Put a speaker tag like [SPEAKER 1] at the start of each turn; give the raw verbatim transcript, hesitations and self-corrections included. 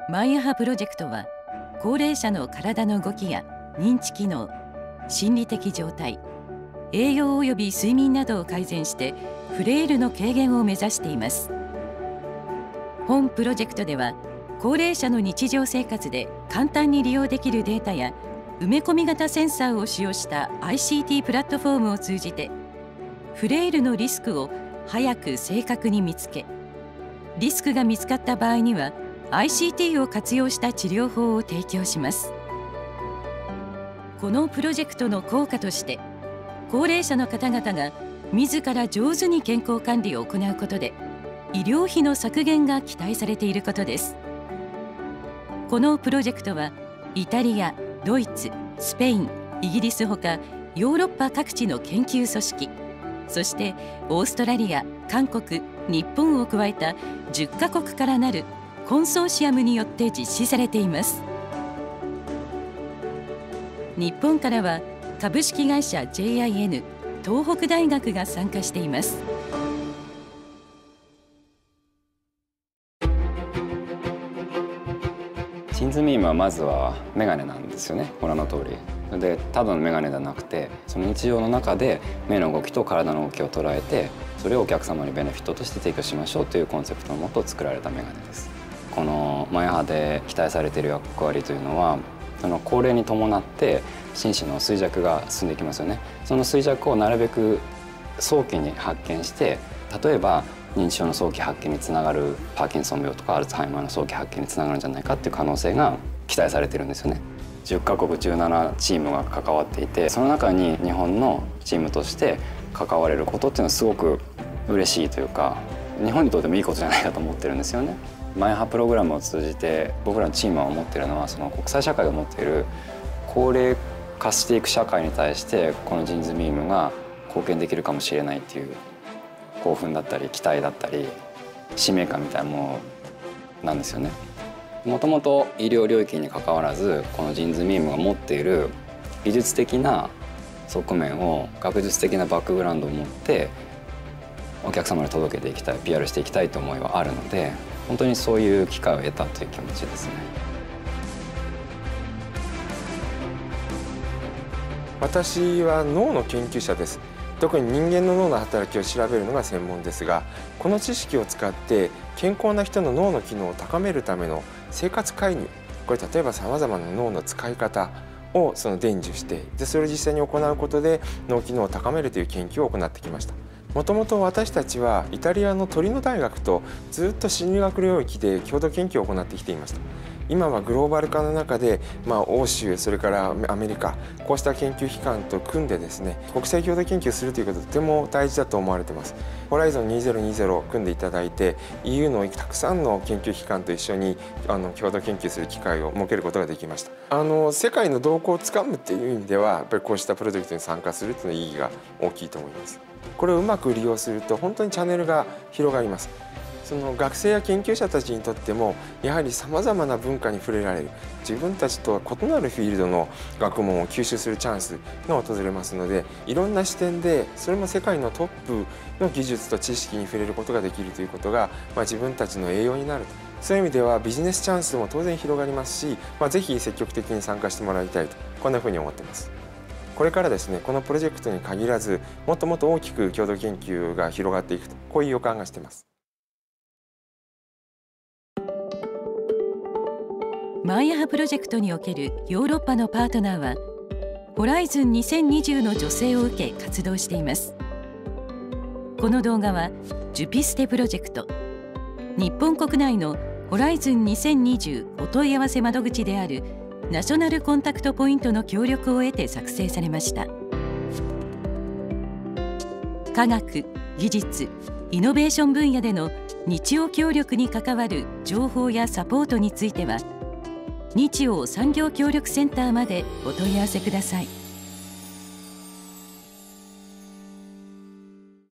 [SPEAKER 1] マイアハプロジェクトは、高齢者の体の動きや認知機能、心理的状態、栄養及び睡眠などを改善してフレイルの軽減を目指しています。本プロジェクトでは、高齢者の日常生活で簡単に利用できるデータや埋め込み型センサーを使用した アイシーティー プラットフォームを通じて、フレイルのリスクを早く正確に見つけ、リスクが見つかった場合には アイシーティー を活用した治療法を提供します。このプロジェクトの効果として、高齢者の方々が自ら上手に健康管理を行うことで、医療費の削減が期待されていることです。このプロジェクトは、イタリア、ドイツ、スペイン、イギリスほかヨーロッパ各地の研究組織、そしてオーストラリア、韓国、日本を加えたじゅっカ国からなるコンソーシアムによって実施されています。日本からは株式会社 ジェイアイエヌ 東北大学が参加しています。
[SPEAKER 2] シンズミームはまずはメガネなんですよね。ご覧の通りで、ただのメガネではなくて、その日常の中で目の動きと体の動きを捉えて、それをお客様にベネフィットとして提供しましょうというコンセプトのもと作られたメガネです。このマイアハで期待されている役割というのは、その高齢に伴って心身の衰弱が進んでいきますよね。その衰弱をなるべく早期に発見して、例えば認知症の早期発見につながるパーキンソン病とかアルツハイマーの早期発見につながるんじゃないかっていう可能性が期待されてるんですよね。じゅっカ国じゅうななチームが関わっていて、その中に日本のチームとして関われることっていうのはすごく嬉しいというか、日本にとってもいいことじゃないかと思ってるんですよね。マイハプログラムを通じて僕らのチームは思っているのは、その国際社会が持っている高齢化していく社会に対してこのジンズミームが貢献できるかもしれないっていう興奮だったり期待だったり使命感みたいなものなんですよね。もともと医療領域にかかわらず、このジンズミームが持っている技術的な側面を、学術的なバックグラウンドを持ってお客様に届けていきたい、 ピーアール していきたいという思いはあるので、本当にそういう機会を得たという気持ちですね。
[SPEAKER 3] 私は脳の研究者です。特に人間の脳の働きを調べるのが専門ですが、この知識を使って健康な人の脳の機能を高めるための生活介入、これ例えばさまざまな脳の使い方をその伝授して、でそれを実際に行うことで脳機能を高めるという研究を行ってきました。もともと私たちはイタリアのトリノ大学とずっと心理学領域で共同研究を行ってきていました。今はグローバル化の中で、まあ、欧州、それからアメリカ、こうした研究機関と組んでですね、国際共同研究するということはとても大事だと思われています。ホライゾンにせんにじゅうを組んでいただいて、 イーユー のたくさんの研究機関と一緒にあの共同研究する機会を設けることができました。あの世界の動向をつかむっていう意味では、やっぱりこうしたプロジェクトに参加するというのは意義が大きいと思います。これをうまく利用すると本当にチャンネルが広がります。その学生や研究者たちにとっても、やはりさまざまな文化に触れられる、自分たちとは異なるフィールドの学問を吸収するチャンスが訪れますので、いろんな視点で、それも世界のトップの技術と知識に触れることができるということが、まあ、自分たちの栄養になると。そういう意味ではビジネスチャンスも当然広がりますし、まあ、ぜひ積極的に参加してもらいたいと、こんなふうに思っています。これからですね、このプロジェクトに限らず、もっともっと大きく共同研究が広がっていくと、こういう予感がしています。
[SPEAKER 1] マイアハプロジェクトにおけるヨーロッパのパートナーは、ホライズンにせんにじゅうの助成を受け活動しています。この動画はジュピステプロジェクト、日本国内のホライズンにせんにじゅうお問い合わせ窓口であるナショナルコンタクトポイントの協力を得て作成されました。科学、技術、イノベーション分野での日央協力に関わる情報やサポートについては、日央産業協力センターまでお問い合わせください。